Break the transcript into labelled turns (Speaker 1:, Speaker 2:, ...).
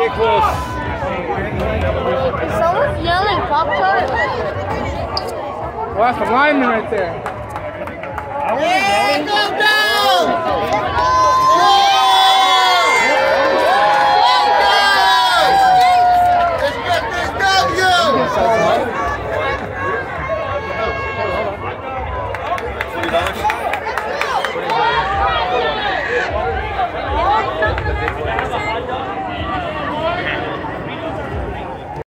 Speaker 1: Get close.
Speaker 2: Is someone yelling Pop-Tart?
Speaker 1: Well, that's the lineman right there.
Speaker 3: Hey, go!